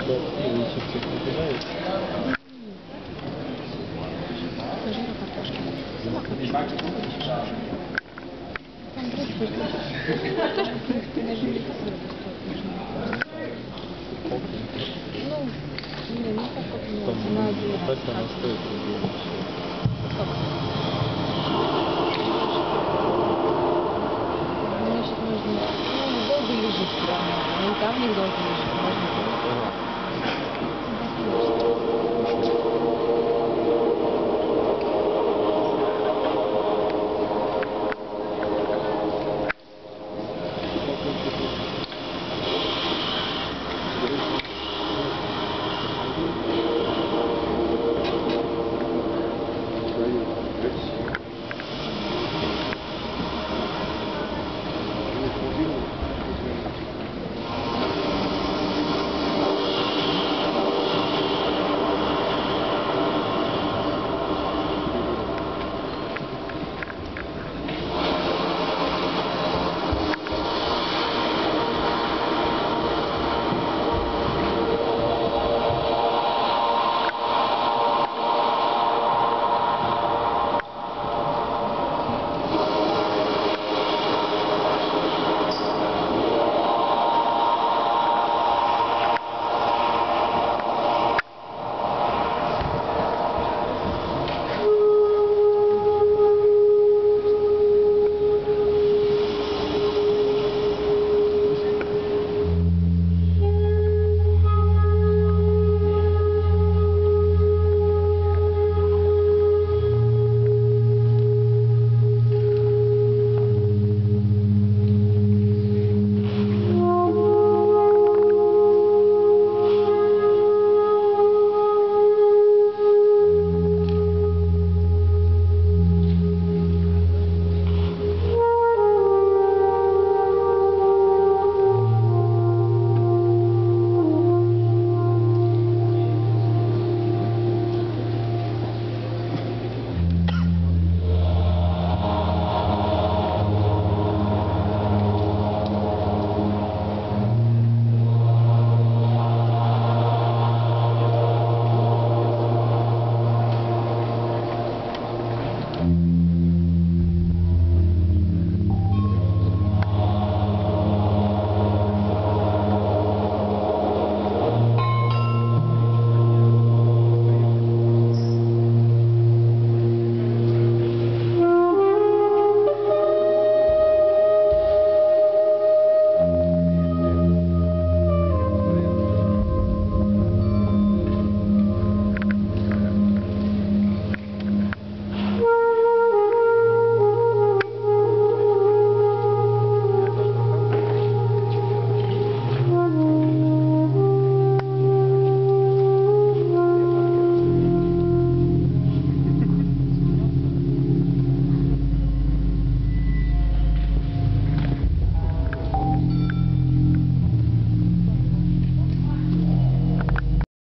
еще всех напугает. Жира картошки. Сама картошка. Там вроде бы картошка, в принципе, даже не стоит. Ну, не так как у меня цена один раз. Так она стоит. Как? Значит, нужно... Ну, недолго лежит. И там недолго лежит. Можно.